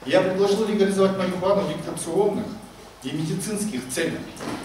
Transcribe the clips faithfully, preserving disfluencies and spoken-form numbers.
Я предложил легализовать марихуану в рекреационных и медицинских целях.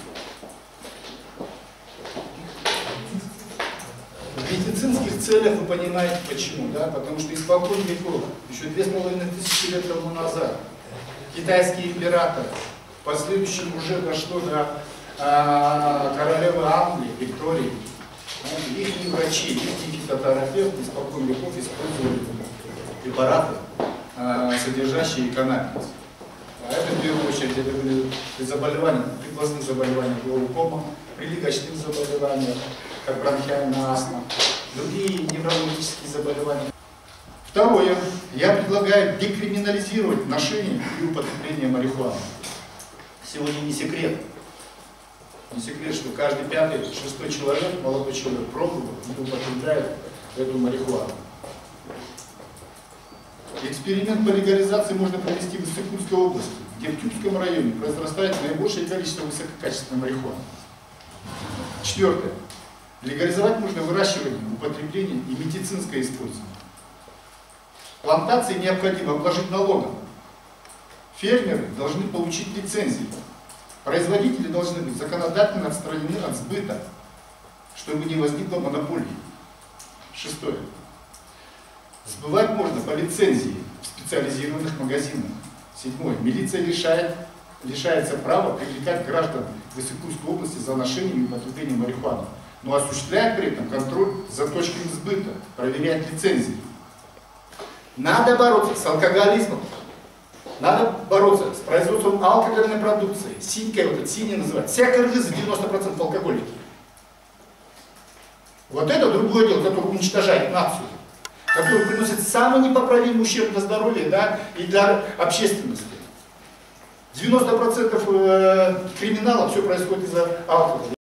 В медицинских целях вы понимаете почему, да? Потому что испокон веков, еще две с половиной тысячи лет тому назад, китайские императоры, в последующем уже дошло до а, королевы Англии, Виктории. Их врачи, их фитотерапевты испокон веков использовали препараты, а, содержащие каннабис. А это в первую очередь это были при заболеваниях, при глазных заболеваниях глаукома, при легочных заболеваниях, как бронхиальная астма, другие неврологические заболевания. Второе. Я предлагаю декриминализировать ношение и употребление марихуаны. Сегодня не секрет. Не секрет, что каждый пятый, шестой человек, молодой человек, пробовал и употребляет эту марихуану. Эксперимент по легализации можно провести в Иссык-Кульской области, где в Тюркском районе произрастает наибольшее количество высококачественной марихуаны. Четвертое. Легализовать можно выращивание, употребление и медицинское использование. Плантации необходимо обложить налогом. Фермеры должны получить лицензии. Производители должны быть законодательно отстранены от сбыта, чтобы не возникло монополии. Шестое. Сбывать можно по лицензии в специализированных магазинах. Седьмое. Милиция лишает, лишается права привлекать граждан в Иссык-Кульской области за ношением и употреблением марихуаны, но осуществляет при этом контроль за точками сбыта, проверяет лицензии. Надо бороться с алкоголизмом, надо бороться с производством алкогольной продукции. Синька, вот это синяя называется. Вся кыргызы девяносто процентов алкоголики. Вот это другое дело, которое уничтожает нацию, которое приносит самый непоправимый ущерб для здоровья, да, и для общественности. девяносто процентов криминала все происходит из-за алкоголя.